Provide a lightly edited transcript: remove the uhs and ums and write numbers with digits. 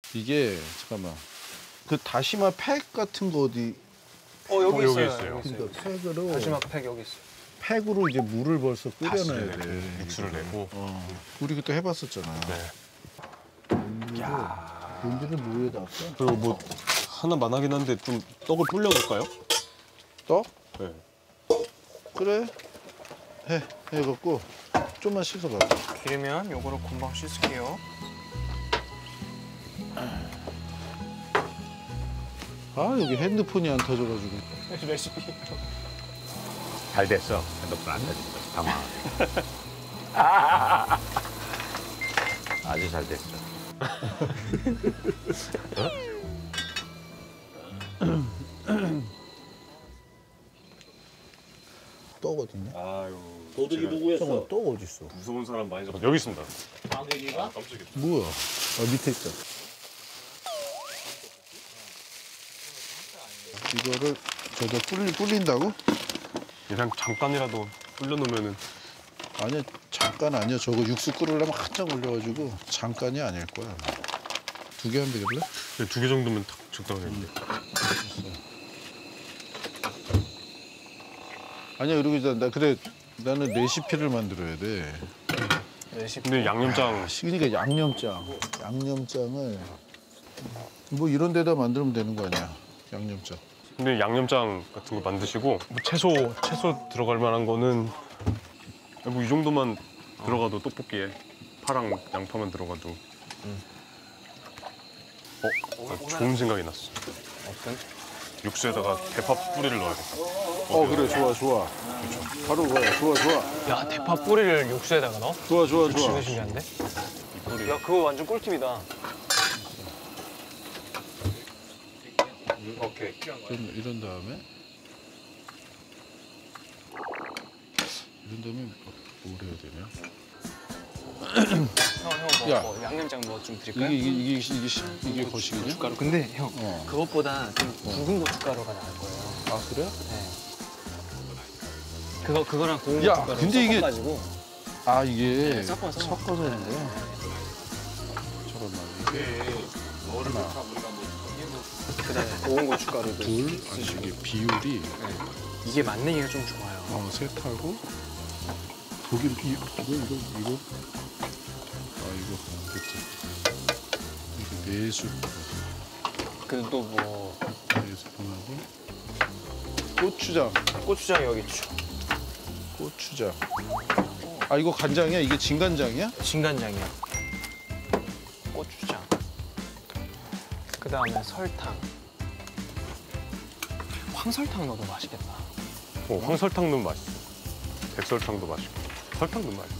이게 잠깐만. 그 다시마 팩 같은 거 어디? 여기 여기 있어요. 있어요. 그러니까 팩으로. 다시마 팩 여기 있어요. 팩으로 이제 물을 벌써 끓여놔야 돼. 육수를 내고. 우리 그때 해봤었잖아. 네. 뭔지를 뭐에다 할까? 그리고 뭐 하나만 하긴 한데 좀 떡을 불려볼까요? 떡? 네. 그래. 해갖고 좀만 씻어봐. 기르면 요거를 금방 씻을게요. 아 여기 핸드폰이 안 터져가지고. 레시피. 잘 됐어. 핸드폰 안 터진다. 당황하게. 아주 잘 됐어. 떡 어딨냐? 아유. 도둑이 누구였어? 잠깐만 떡 어딨어? 무서운 사람 많이 잡았어. 여기 있습니다. 강대기가? 뭐야? 밑에 있다. 이거를 저도 불린다고? 그냥 잠깐이라도 불려놓으면은. 아니야 잠깐 아니야. 저거 육수 끓으려면 한참 올려가지고 잠깐이 아닐 거야. 2개 하면 되겠네? 2개 정도면 딱 적당하겠네. 아니야 그리고 나는 레시피를 만들어야 돼. 레시피. 근데 양념장. 그러니까 양념장을 뭐 이런 데다 만들면 되는 거 아니야? 양념장. 근데 양념장 같은 거 만드시고 뭐 채소 들어갈 만한 거는 뭐 이 정도만 들어가도 떡볶이에 파랑 양파만 들어가도. 좋은 생각이 났어. 어떤? 육수에다가 대파 뿌리를 넣어야겠다. 그래 좋아. 바로 그거야. 좋아. 야, 대파 뿌리를 육수에다가 넣어? 좋아. 진짜 신기한데? 야, 그거 완전 꿀팁이다. 오케이. 이런 다음에 뭘 해야 되냐? 형, 야. 뭐 양념장 뭐 좀 드릴까요? 이게 거시기냐? 고춧가루. 근데 형, 그것보다 좀 굵은 고춧가루가 나을 거예요. 아 그래? 네. 그거랑 고운 야, 고춧가루 근데 이게- 섞어가지고. 아 이게 네, 섞어서 하는 거야? 잠깐만 이게 그다음에 고운 고춧가루도 둘 아니 이게 비율이 이게 맛내기가 좀 좋아요. 셋하고 독일 이거 됐지. 이게 4스푼 그리고 또 뭐 4스푼하고 고추장 여기 있죠. 고추장. 아 이거 간장이야? 이게 진간장이야? 진간장이요. 고추장. 그다음에 설탕. 황설탕 넣어도 맛있겠다. 황설탕 넣으면 맛있어. 백설탕도 맛있고. 설탕 넣으면 맛있어.